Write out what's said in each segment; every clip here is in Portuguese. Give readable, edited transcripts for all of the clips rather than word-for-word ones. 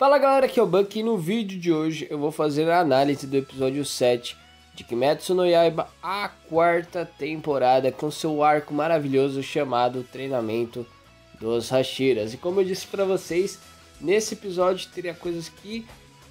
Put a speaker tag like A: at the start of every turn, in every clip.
A: Fala galera, aqui é o Buck e no vídeo de hoje eu vou fazer a análise do episódio 7 de Kimetsu no Yaiba, a quarta temporada, com seu arco maravilhoso chamado Treinamento dos Hashiras. E como eu disse pra vocês, nesse episódio teria coisas que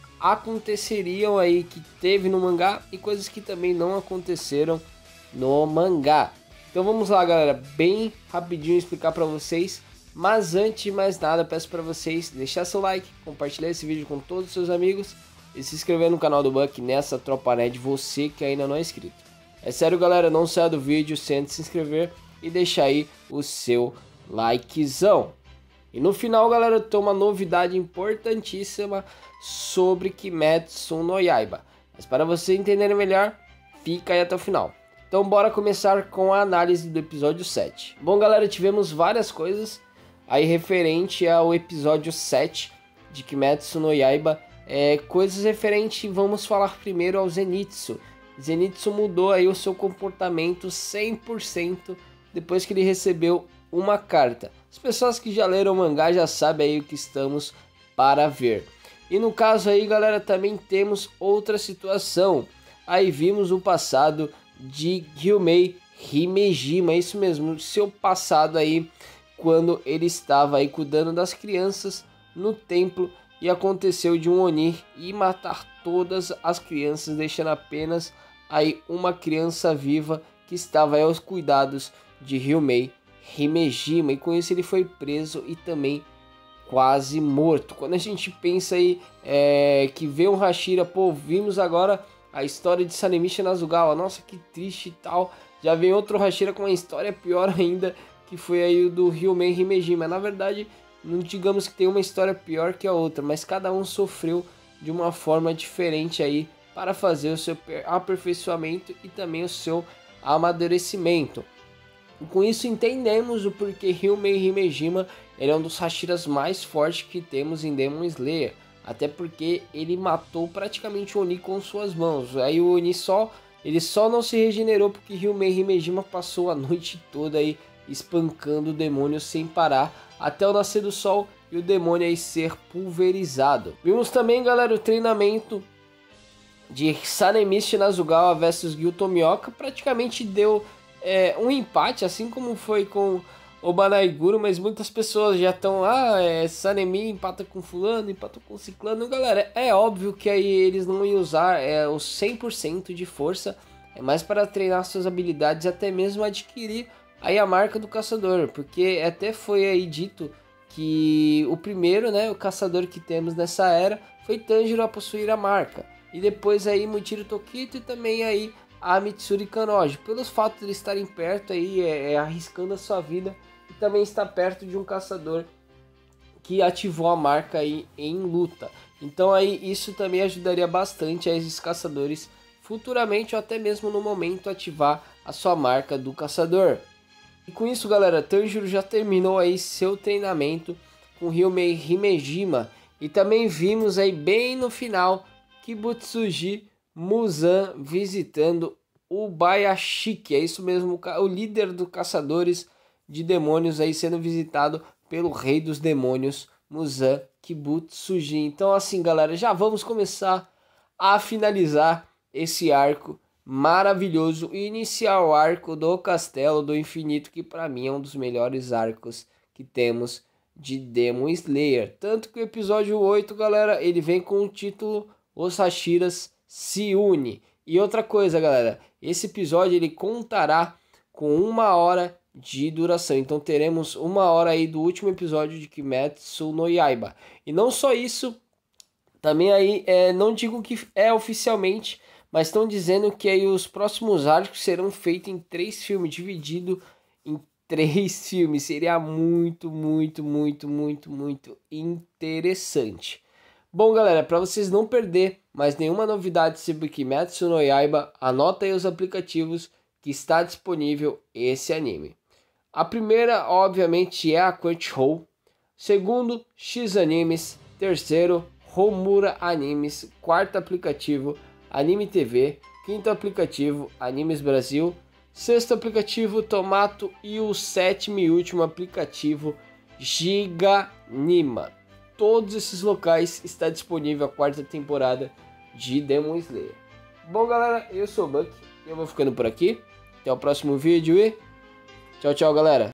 A: aconteceriam aí, que teve no mangá, e coisas que também não aconteceram no mangá. Então vamos lá galera, bem rapidinho explicar pra vocês. Mas antes de mais nada, peço para vocês deixar seu like, compartilhar esse vídeo com todos os seus amigos e se inscrever no canal do Buck nessa tropa nerd, você que ainda não é inscrito. É sério galera, não saia do vídeo sem antes se inscrever e deixar aí o seu likezão. E no final galera, tem uma novidade importantíssima sobre Kimetsu no Yaiba. Mas para vocês entenderem melhor, fica aí até o final. Então bora começar com a análise do episódio 7. Bom galera, tivemos várias coisas aí referente ao episódio 7 de Kimetsu no Yaiba, coisas referente, vamos falar primeiro ao Zenitsu. Zenitsu mudou aí o seu comportamento 100% depois que ele recebeu uma carta. As pessoas que já leram o mangá já sabem aí o que estamos para ver. E no caso aí galera, também temos outra situação. Aí vimos o passado de Gyumei Himejima, isso mesmo, seu passado aí, quando ele estava aí cuidando das crianças no templo e aconteceu de um Oni ir matar todas as crianças, deixando apenas aí uma criança viva que estava aí aos cuidados de Gyumei Himejima, e com isso ele foi preso e também quase morto. Quando a gente pensa aí que vê um Hashira, pô, vimos agora a história de Sanemichi Nazugawa, nossa que triste e tal, já vem outro Hashira com uma história pior ainda, que foi aí o do Gyumei Himejima. Na verdade, não digamos que tem uma história pior que a outra, mas cada um sofreu de uma forma diferente aí para fazer o seu aperfeiçoamento e também o seu amadurecimento. E com isso entendemos o porquê Gyumei Himejima ele é um dos Hashiras mais fortes que temos em Demon Slayer. Até porque ele matou praticamente o Oni com suas mãos. Aí o Oni ele só não se regenerou porque Gyumei Himejima passou a noite toda aí espancando o demônio sem parar até o nascer do sol e o demônio aí ser pulverizado. Vimos também galera o treinamento de Sanemichi Nazugawa versus Gyu Tomioka. Praticamente deu um empate, assim como foi com o Banaiguro, mas muitas pessoas já estão Sanemi empata com fulano, empata com ciclano. Galera, é óbvio que aí eles não iam usar os 100% de força, é mais para treinar suas habilidades, até mesmo adquirir aí a marca do caçador, porque até foi aí dito que o primeiro, né, o caçador que temos nessa era foi Tanjiro a possuir a marca, e depois aí Muichiro Tokito e também aí a Mitsuri Kanoji, pelos fatos de eles estarem perto aí, arriscando a sua vida, e também está perto de um caçador que ativou a marca aí em luta. Então aí isso também ajudaria bastante a esses caçadores futuramente ou até mesmo no momento ativar a sua marca do caçador. E com isso galera, Tanjiro já terminou aí seu treinamento com Gyumei Himejima, e também vimos aí bem no final Kibutsuji Muzan visitando o Bayashiki, é isso mesmo, o líder dos caçadores de demônios aí sendo visitado pelo rei dos demônios Muzan Kibutsuji. Então assim galera, já vamos começar a finalizar esse arco maravilhoso e iniciar o arco do Castelo do Infinito, que para mim é um dos melhores arcos que temos de Demon Slayer. Tanto que o episódio 8 galera, ele vem com o título Os Hashiras se une. E outra coisa galera, esse episódio ele contará com 1 hora de duração, então teremos 1 hora aí do último episódio de Kimetsu no Yaiba. E não só isso, também aí não digo que é oficialmente, mas estão dizendo que aí os próximos arcos serão feitos em 3 filmes, dividido em 3 filmes. Seria muito interessante. Bom galera, para vocês não perder mais nenhuma novidade sobre Kimetsu no Yaiba, anota aí os aplicativos que está disponível esse anime. A primeira, obviamente, é a Crunchyroll. Segundo, X Animes. Terceiro, Homura Animes. Quarto aplicativo, Anime TV. Quinto aplicativo, Animes Brasil. Sexto aplicativo, Tomato. E o sétimo e último aplicativo, Giganima. todos esses locais está disponível a quarta temporada de Demon Slayer. Bom, galera, eu sou o Buck e eu vou ficando por aqui. Até o próximo vídeo e tchau, tchau, galera.